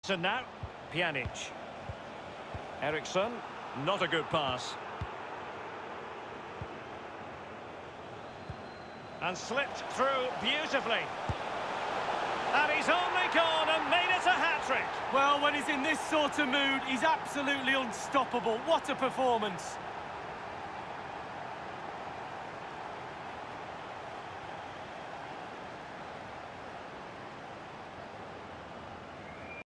And now, Pjanic. Eriksson, not a good pass. And slipped through beautifully. And he's only gone and made it a hat-trick. Well, when he's in this sort of mood, he's absolutely unstoppable. What a performance.